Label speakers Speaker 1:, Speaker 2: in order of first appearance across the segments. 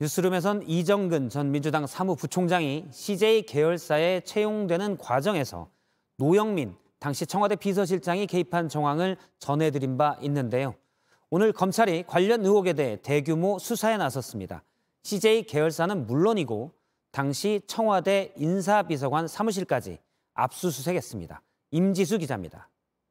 Speaker 1: 뉴스룸에선 이정근 전 민주당 사무부총장이 CJ 계열사에 채용되는 과정에서 노영민 당시 청와대 비서실장이 개입한 정황을 전해드린 바 있는데요. 오늘 검찰이 관련 의혹에 대해 대규모 수사에 나섰습니다. CJ 계열사는 물론이고 당시 청와대 인사비서관 사무실까지 압수수색했습니다. 임지수 기자입니다.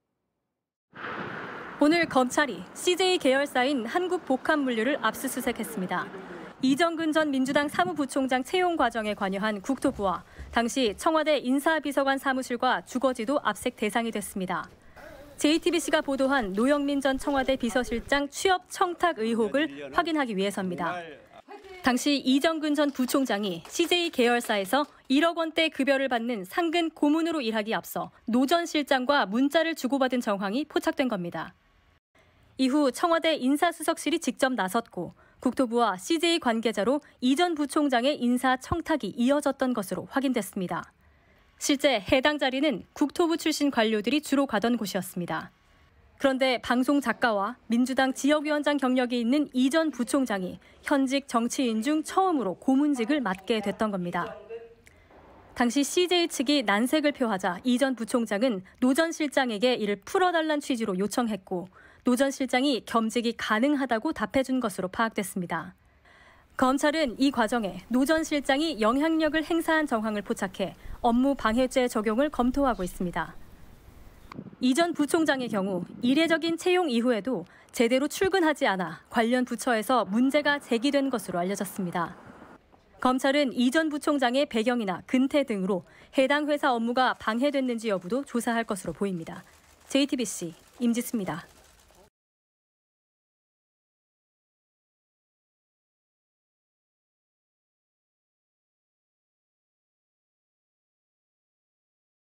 Speaker 2: 오늘 검찰이 CJ 계열사인 한국복합물류를 압수수색했습니다. 이정근 전 민주당 사무부총장 채용 과정에 관여한 국토부와 당시 청와대 인사비서관 사무실과 주거지도 압색 대상이 됐습니다. JTBC가 보도한 노영민 전 청와대 비서실장 취업 청탁 의혹을 확인하기 위해서입니다. 당시 이정근 전 부총장이 CJ 계열사에서 1억 원대 급여를 받는 상근 고문으로 일하기 앞서 노 전 실장과 문자를 주고받은 정황이 포착된 겁니다. 이후 청와대 인사수석실이 직접 나섰고 국토부와 CJ 관계자로 이 전 부총장의 인사 청탁이 이어졌던 것으로 확인됐습니다. 실제 해당 자리는 국토부 출신 관료들이 주로 가던 곳이었습니다. 그런데 방송 작가와 민주당 지역위원장 경력이 있는 이 전 부총장이 현직 정치인 중 처음으로 고문직을 맡게 됐던 겁니다. 당시 CJ 측이 난색을 표하자 이 전 부총장은 노 전 실장에게 이를 풀어달란 취지로 요청했고 노 전 실장이 겸직이 가능하다고 답해준 것으로 파악됐습니다. 검찰은 이 과정에 노 전 실장이 영향력을 행사한 정황을 포착해 업무 방해죄 적용을 검토하고 있습니다. 이 전 부총장의 경우 이례적인 채용 이후에도 제대로 출근하지 않아 관련 부처에서 문제가 제기된 것으로 알려졌습니다. 검찰은 이 전 부총장의 배경이나 근태 등으로 해당 회사 업무가 방해됐는지 여부도 조사할 것으로 보입니다. JTBC 임지수입니다.